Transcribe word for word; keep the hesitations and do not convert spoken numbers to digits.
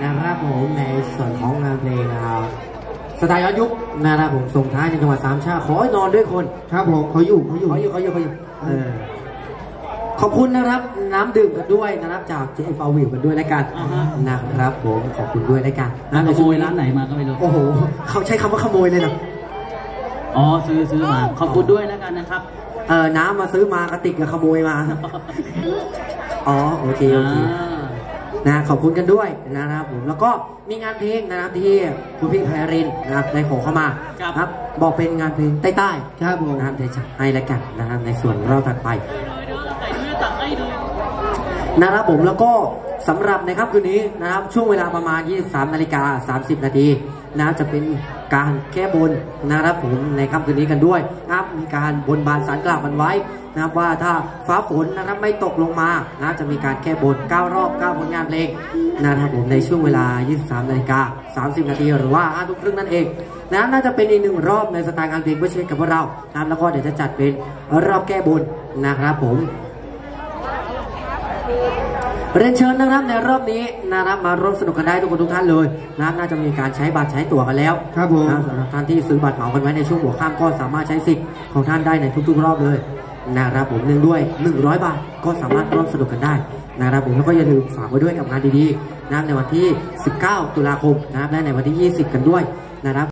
นะครับผมในส่วนของงานเพลงสไตล์ย้อนยุคนะครับผมส่งท้ายในจังหวัดสามชาติขอให้นอนด้วยคนครับผมเขาอยู่เขาอยู่เขาอยู่เขาอยู่เขาอยู่ขอบคุณนะครับน้ำดื่มกันด้วยนะครับจากเจ๊เปาวิวกันด้วยแล้วกันนะครับผมขอบคุณด้วยแล้วกันขโมยร้านไหนมาก็ไม่รู้โอ้โหเขาใช้คำว่าขโมยเลยนะอ๋อซื้อซื้อมาขอบคุณด้วยแล้วกันนะครับเออน้ำมาซื้อมากระติกกับขโมยมาอ๋อโอเคโอเคนะขอบคุณกันด้วยนะครับผมแล้วก็มีงานเพลงนะครับที่คุณพี่ไพรินนะครับได้ขอเข้ามาครับบอกเป็นงานเพลงใต้ๆครับผมนะครับเดี๋ยวจะให้แล้วกันนะครับในส่วนเราถัดไปนะครับผมแล้วก็สำหรับในค่ำคืนนี้นะครับช่วงเวลาประมาณ ยี่สิบสามนาฬิกาสามสิบนาทีนะครับจะเป็นการแก้บนนะครับผมในค่ำคืนนี้กันด้วยนะครับมีการบนบานศาลกล่าวกันไว้นะครับว่าถ้าฟ้าฝนนะครับไม่ตกลงมานะจะมีการแก้บนเก้ารอบเก้าผลงานเพลงนะครับผมในช่วงเวลา ยี่สิบสามนาฬิกาสามสิบนาทีหรือว่าห้าทุ่มครึ่งนั่นเองนะน่าจะเป็นอีกหนึ่งรอบในสไตล์การเพลงเพื่อเช่นกับพวกเรานะครับแล้วก็เดี๋ยวจะจัดเป็นรอบแก้บนนะครับผมเรียนเชิญนะครับในรอบนี้นะครับมาร่วมสนุกกันได้ทุกคนทุกท่านเลยนะครับน่าจะมีการใช้บัตรใช้ตั๋วกันแล้วครับผมสำหรับท่านที่ซื้อบัตรเหมากันไว้ในช่วงหัวค่ำก็สามารถใช้สิทธิ์ของท่านได้ในทุกๆรอบเลยนะครับผมหนึ่งด้วยหนึ่งร้อยบาทก็สามารถร่วมสนุกกันได้นะครับผมแล้วก็อย่าลืมฝากไว้ด้วยกับงานดีๆนะครับในวันที่สิบเก้าตุลาคมนะครับและในวันที่ยี่สิบกันด้วยนะครับ